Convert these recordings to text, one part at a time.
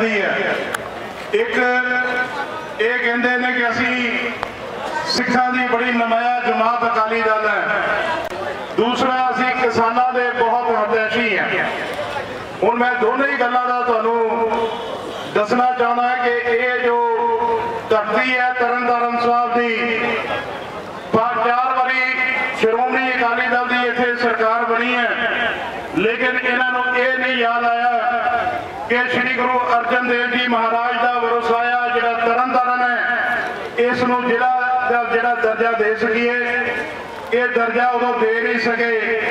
जाती है। एक ये कहते हैं कि असी सिखां दी बड़ी नमाया जमात अकाली दल है, दूसरा असी किसानों के बहुत हितैषी हैं। हुण मैं दोनों ही गल्लां दा तुहानूं दसना चाहना है कि ये जो धरती है तरन तारण साहब की 4 बारी श्रोमणी अकाली दल की इत्थे सरकार बनी है, लेकिन इन्हों ये नहीं याद आया कि श्री गुरु अर्जन देव जी महाराज का वरसाया जिहड़ा तरन तारण है इसनूं जिला दा जिहड़ा दर्जा दे सकीए, ये दर्जा उदों दे नहीं सके।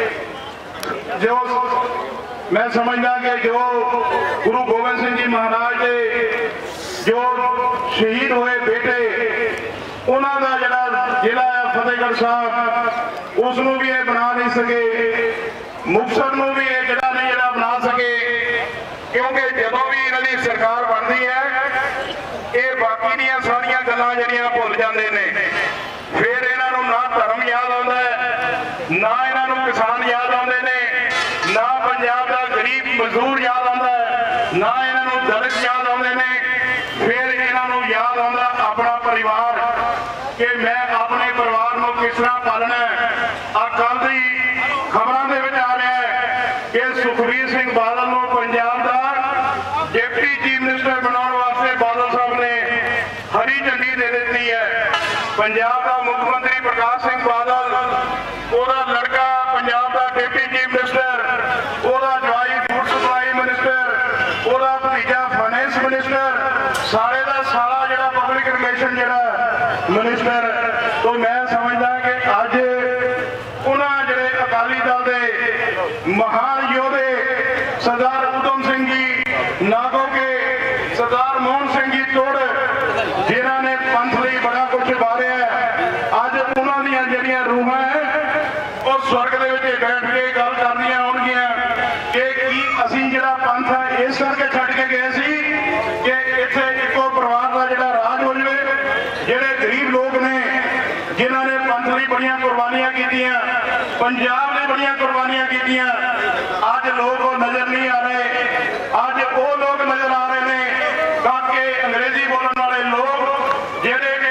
जो मैं समझदा कि जो गुरु गोबिंद सिंह जी महाराज के जो शहीद हुए बेटे उन्हों का जिहड़ा जिला है फतेहगढ़ साहब उसनूं भी ये बना नहीं सके, मुक्तसर नूं भी ये जिला नहीं जिहड़ा बना सके, क्योंकि जदों भी इन्हां दी सरकार बनती है ये बाकी दियां सारियां गल्लां जिहड़ियां भुल जांदे ने। फिर इन्हां नूं ना धर्म याद आउंदा है, ना इन्हां नूं किसान याद आउंदे ने, ना पंजाब का गरीब मजदूर याद आउंदा है, ना इन्हां नूं दलित याद आउंदे ने। फिर इन्हां नूं याद आउंदा अपना परिवार कि मैं अपने परिवार को किस तरह पालना है। कल की खबरों के आ रहा है कि सुखबीर सिंह बादल को पंजाब का डिप्टी चीफ मिनिस्टर बनाने वास्ते बादल साहब ने हरी झंडी दे दी है। पंजाब का मुख्यमंत्री प्रकाश सिंह बादल, ओदा लड़का पंजाब का डिप्टी चीफ मिनिस्टर, ओदा जवाई फूड सप्लाई मिनिस्टर, ओदा भतीजा फाइनेंस मिनिस्टर, सारे का सारा जिहड़ा पब्लिक रिलेशन जिहड़ा मिनिस्टर। तो मैं समझदा कि अज उन्हां जिहड़े अकाली दल दे महान योधे सरदार उधम सिंह जी नागो के, सरदार मोहन सिंह जी तोड़ जिन्हां ने पंथ लई बड़ा कुछ वारिया है, अज उन्हां दीयां जिहड़ियां रूहां है वो स्वर्ग दे विच बैठ के गल करदियां होणगीਆਂ कि की असीं जिहड़ा पंथ है इस करके छड्ड के गए सी कि इत्थे इक्को परिवार का जिहड़ा राज हो जाए। जिहड़े गरीब लोग ने जिन्हां ने पंथ लई बड़ियां कुर्बानियां कीतियां, पंजाब लई बड़ियां कुर्बानियां कीतियां, अज लोग वो नजर नहीं आ रहे। अज वो लोग नजर आ रहे हैं ताकि अंग्रेजी बोलने वाले लोग जिहड़े कि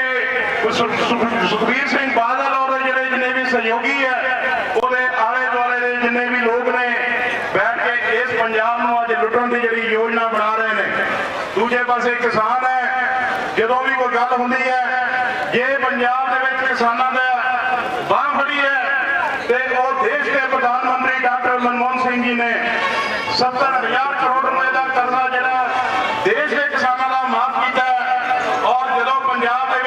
सुखबीर सिंह बादल और जिहड़े जिन्ने भी सहयोगी है ਉਹਦੇ आले दुआले ਦੇ जिन्ने भी लोग ने बैठ के इस पंजाब ਨੂੰ ਅੱਜ ਲੁੱਟਣ ਦੀ ਜਿਹੜੀ योजना बना रहे हैं। दूजे पासे किसान है, ਜਦੋਂ भी कोई गल होंदी है जे पंजाब ਦੇ ਵਿੱਚ किसानां ਦਾ बांह फड़ी है तो वो देश के प्रधानमंत्री डॉक्टर मनमोहन सिंह जी ने 70,000 करोड़ रुपए का कर्जा जिहड़ा देश के किसानों का माफ किया। और जो पंजाब के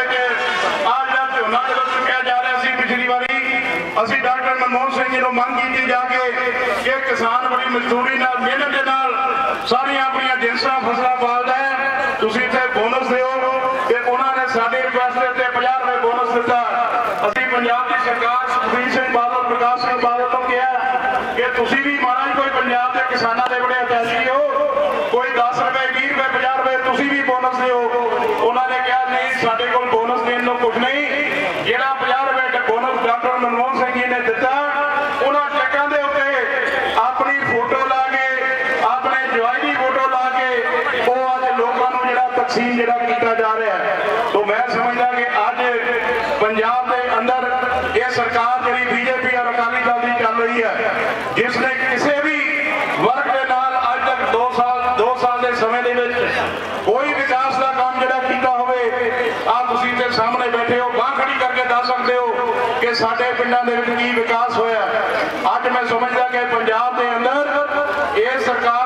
झोना जो चुकया जा रहा सी पिछली बारी असी डॉक्टर मनमोहन सिंह जी को मंग की जाके कि किसान बड़ी मजदूरी नाल मेहनत के नाल सारियां अपनी जिनसां फसलां पालदा है, तुसीं इत्थे बोनस दिओ ते उन्होंने साडी रिक्वेस्ट दे उत्ते 50 रुपए बोनस दिता। असी पंजाब की सरकार सुखबीर सिंह बादल, प्रकाश सिंह बादल को कहा कि तुसीं भी महाराज कोई पंजाब के किसानों के बड़े हितैषी हो, कोई 10 रुपए 20 रुपए 50 रुपए तुसीं भी बोनस दिओ। उन्होंने कहा नहीं साडे कोल बोनस देने को कुछ नहीं, जिहड़ा 50 रुपए बोनस डॉक्टर मनमोहन सिंह जी ने दिता उन्होंने चेकां दे उत्ते अपनी फोटो ला के अपने जवाई की फोटो ला के वो अज लोगों को जिहड़ा तकसीम जिहड़ा कीता जा रहा है। तो मैं समझदा कि अज पंजाब के अंदर ये सरकार जिहड़ी बीजेपी और अकाली दल की चल रही है, जिसने किसी भी वर्ग के नाल अज तक 2 साल के समय दे विच कोई विकास का काम जिहड़ा कीता होवे आ तुसीं ते सामने बैठे हो बांह खड़ी करके दस सकते हो कि साडे पिंडां दे विच की विकास होया। अज मैं समझदा कि पंजाब के अंदर ये सरकार